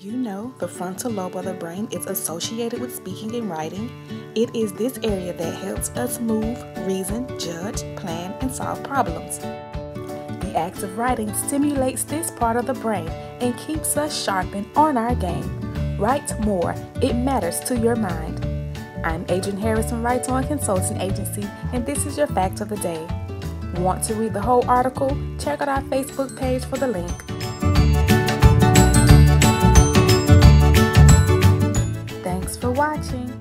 You know, the frontal lobe of the brain is associated with speaking and writing. It is this area that helps us move, reason, judge, plan, and solve problems. The act of writing stimulates this part of the brain and keeps us sharp and on our game. Write more. It matters to your mind. I'm Adrienne Harris from Frontal Consulting Agency, and this is your fact of the day. Want to read the whole article? Check out our Facebook page for the link. Thanks for watching.